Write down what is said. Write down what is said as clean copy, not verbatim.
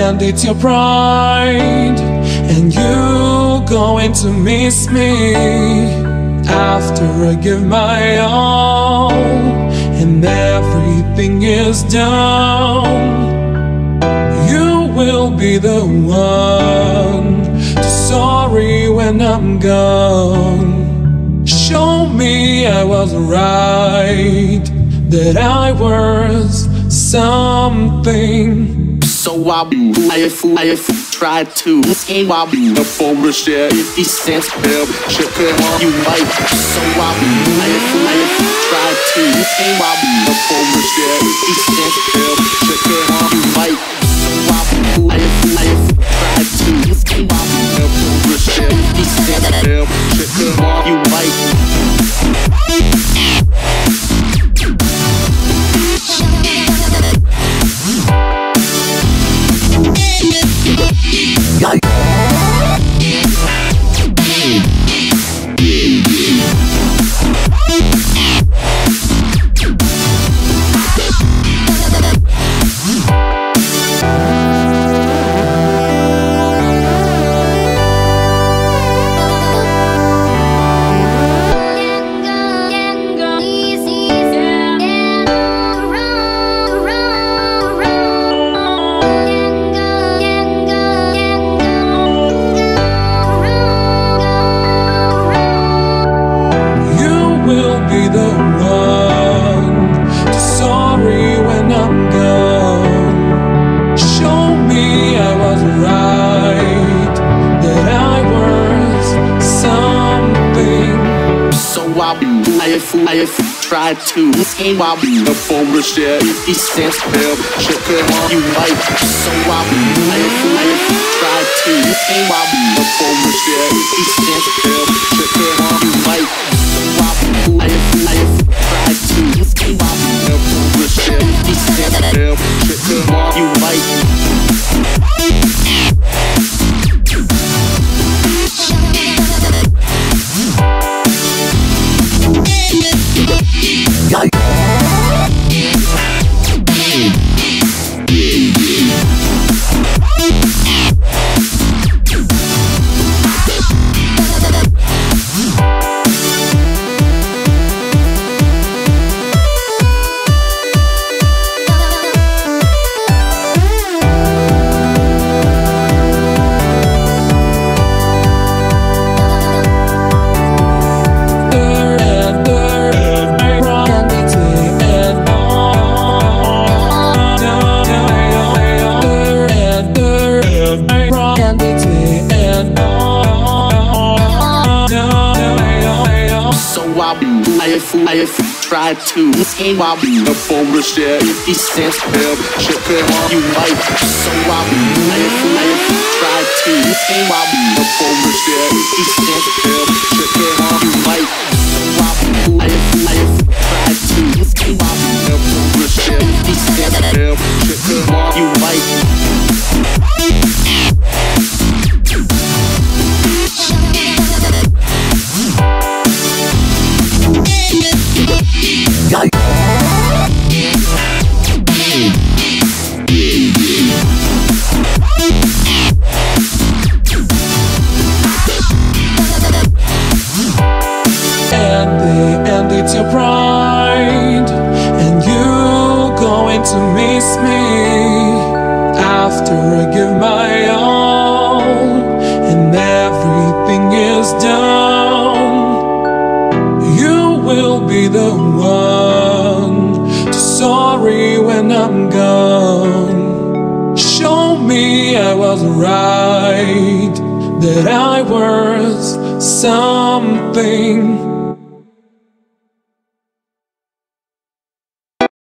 and it's your pride, and you going to miss me after I give my all and everything is done. You will be the one to sorry when I'm gone. Show me I was right, that I was something. So I tried to escape up on the share 50 cents bill, check it out, you might. So I tried to escape up on the share 50 cents bill, check it out, you might. So I tried to escape up on the share 50 cents bill, check it out, you might. I tried to escape up on the share 50 cents bill, check it out, you might. So I tried to escape up on the share 50 cents bill, check it out, you might. So I tried to escape up on the share 50 cents bill, check it out, you might. I tried to escape up on the share 50 cents bill, check it out, you might. So I tried to escape up on the share 50 cents bill, check it out, you might. So I tried to escape up on the share 50 cents bill, check it out, you might. And it's your pride, and you going to miss me after I give my all and everything is done. You will be the one to sorry when I'm gone. Show me I was right, that I was something.